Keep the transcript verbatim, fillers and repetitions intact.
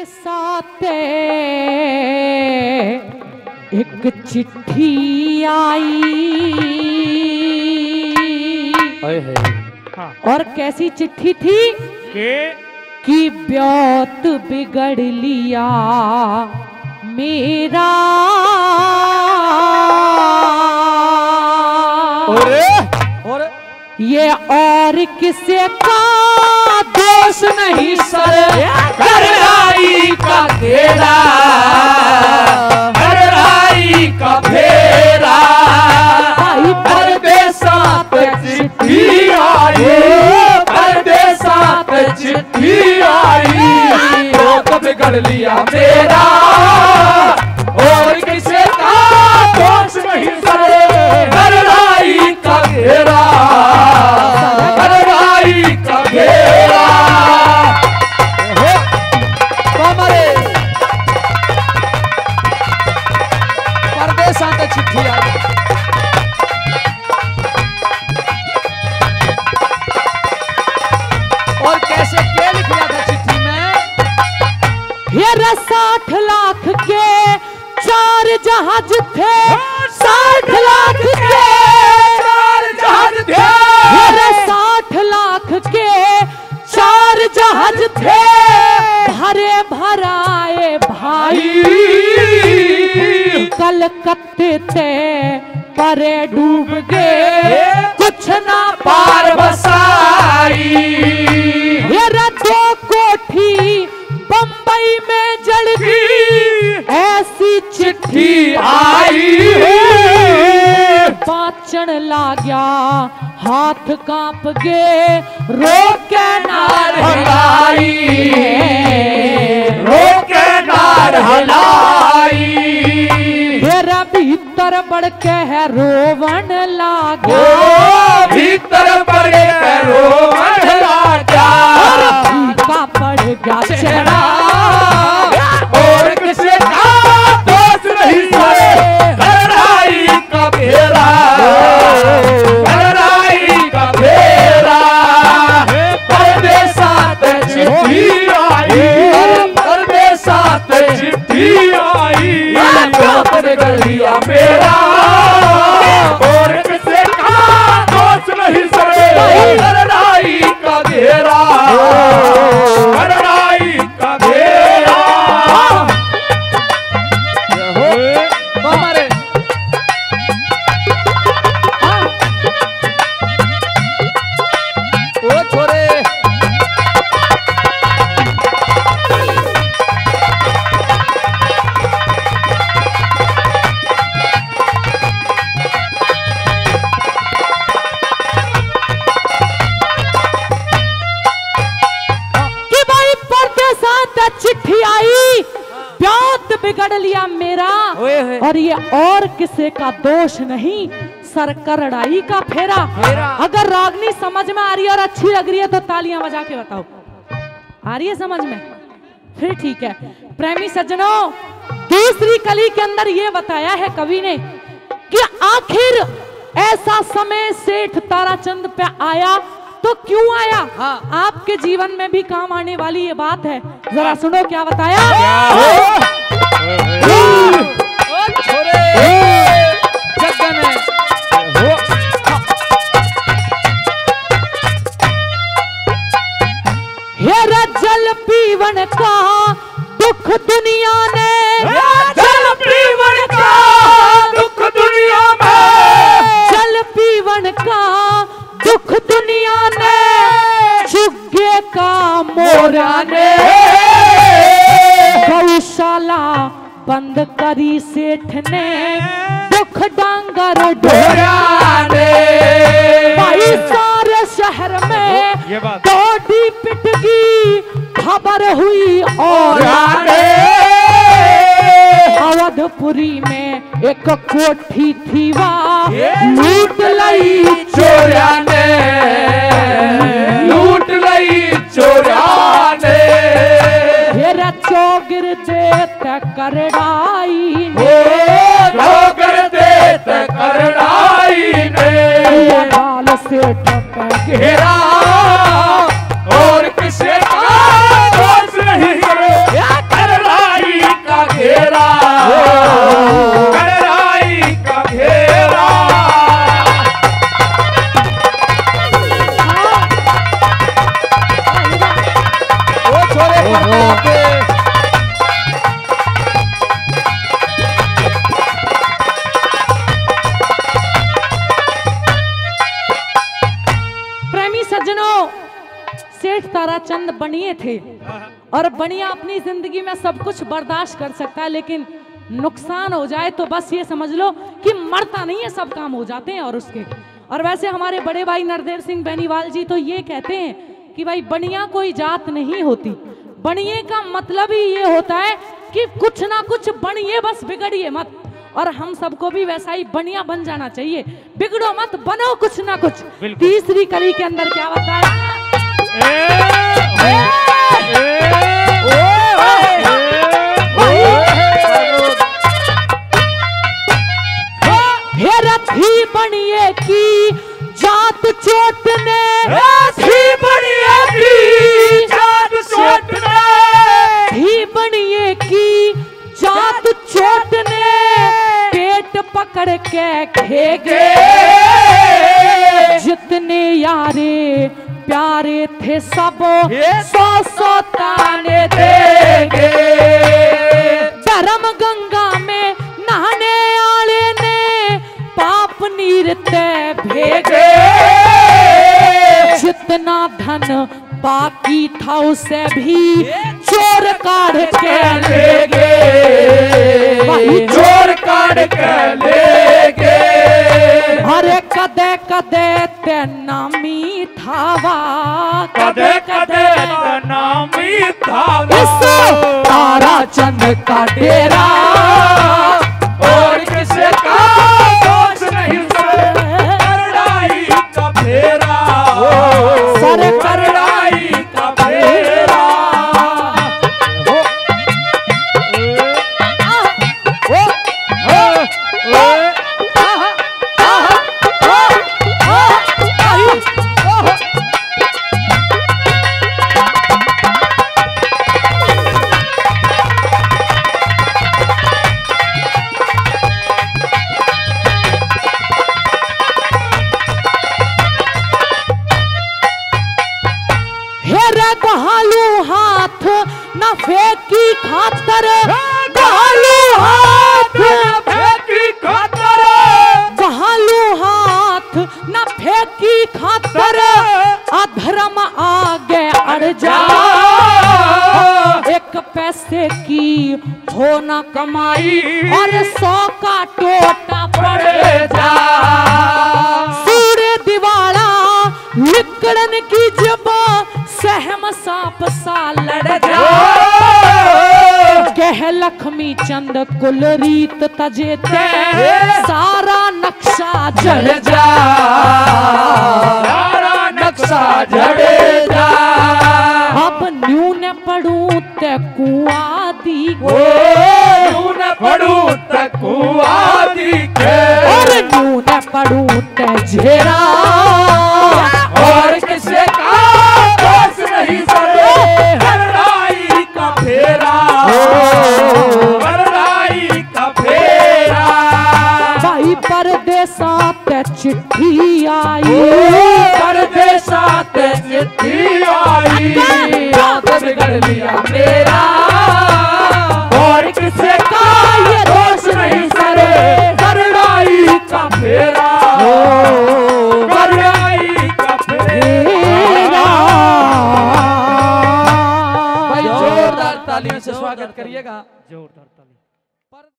साथ एक चिट्ठी आई हाँ। और कैसी चिट्ठी थी के कि ब्योत बिगड़ लिया मेरा अरे और ये और किसे का दोष नहीं सर करलाई का तेरा करलाई का फेरा भाई परदेसा पे चिट्ठी आई परदेसा पे चिट्ठी आई तो कब कर लिया मेरा और किसे का दोष नहीं सरे करलाई का घेरा करलाई का घेरा परदेसा पे चिट्ठी आई और कैसे क्या लिख लिया था चिट्ठी में ये साठ लाख के चार जहाज थे साठ लाख के चार जहाज थे ये साठ लाख के चार जहाज थे भरे भराए भाई कलकत्ते थे परे डूब गए कुछ ना पार बसाई ये दो कोठी बंबई में जल गई ऐसी चिट्ठी आई पाचन लाग्या हाथ कांप गए रोके नार हलाई रोके नार हलाई तेरा भीतर बढ़ के है रोवन लागा भीतर पड़े रोवन लागा फीका पड़ गया चेहरा और किसे का दोष नहीं सरे लड़ाई का फेरा लड़ाई का फेरा परदेसा पे चिट्ठी आई परदेसा पे चिट्ठी आई कर लिया मेरा और किसे का दोष नहीं सरे लड़ाई का घेरा लड़ाई का घेरा हमारे ओ छोरे चिट्ठी आई ब्योत बिगड़ लिया मेरा और ये और किसे का दोष नहीं सर करड़ाई का फेरा। अगर रागनी समझ में आ रही है और अच्छी लग रही है तो तालियां बजा के बताओ आ रही है समझ में फिर ठीक है। प्रेमी सज्जनों दूसरी कली के अंदर ये बताया है कवि ने कि आखिर ऐसा समय सेठ ताराचंद पे आया तो क्यों आया। हाँ। आपके जीवन में भी काम आने वाली ये बात है जरा सुनो क्या बताया। हेरा जल पीवन का दुख दुनिया ने जल पीवन का दुख दुनिया में जल पीवन का दुख दुनिया ने चुग्गे का मोरा ने गौशाला बंद करी सेठ ने दुख डांगर ढोरा ने भाई सारे शहर में दौड़ी पिटगी खबर हुई और अवधपुरी में एक कोठी थी वहाँ लूट लई चोरा ने लूट लई चोरा ने हेरा चौगिर देत करड़ाई ने चौगिर देत करड़ाई ने लाल सेठ पे घेरा और किसे का दोष नहीं करे प्रेमी सज्जनों, सेठ ताराचंद बनिए थे और बनिया अपनी जिंदगी में सब कुछ बर्दाश्त कर सकता है, लेकिन नुकसान हो जाए तो बस ये समझ लो कि मरता नहीं है, सब काम हो जाते हैं और उसके। और वैसे हमारे बड़े भाई नरदेव सिंह बेनीवाल जी तो ये कहते हैं कि भाई बनिया कोई जात नहीं होती, बनिए का मतलब ही ये होता है कि कुछ ना कुछ बनिए, बस बिगड़िए मत। और हम सबको भी वैसा ही बनिया बन जाना चाहिए, बिगड़ो मत, बनो कुछ ना कुछ। तीसरी कड़ी के अंदर क्या बताया? रथी बनिए की जात चोटने, रथी बनिए की जात चोटने, ही बनिए की जात चोटने, पेट पकड़ के खेगे जितने यारे प्यारे थे सब सौ सौ ताने देंगे। धर्म गंगा में नहाने आले ने पाप नीर ते भेगे, जितना धन बाकी था उसे भी चोर काढ़ के लेगे, चोर काढ़ के लेगे। अरे कदे कदे ते नामी थावा, कदे कदे नामी थावा, इस ताराचंद का डेरा और किसे का दोष नहीं, करड़ाई का फेरा, सर करड़ाई का फेरा। घालू हाथ न फेंकी खातर, घालू हाथ न फेंकी खातर, घालू हाथ न फेंकी खातर, अधर्म आगे अड़ जा, एक पैसे की हो न कमाई और सौ का टोटा पड़ जा। सूर्य दिवाला निकलन की जब सहम सांप सा लड़ जा, कह लक्ष्मी चंद कुल रीत तजे ते, सारा नक्शा जड़ जा, सारा नक्शा जड़े जा। अब न्यू न पढ़ू ते कुआ दी, न्यू न पढ़ू ते कुआ दी के, और न्यू न पढ़ू ते झेरा, और किसे का दोष नहीं सरे, करड़ाई का फेरा, करड़ाई का फेरा। भाई परदेसा ते चिट्ठी आई, परदेसा ते चिट्ठी आई, बात बिगड़ लिया मेरा, और किसे का ये दोष नहीं सरे, करड़ाई का फेरा, करड़ाई का फेरा। भाई जोरदार तालियों से स्वागत करिएगा। जोरदार ताली।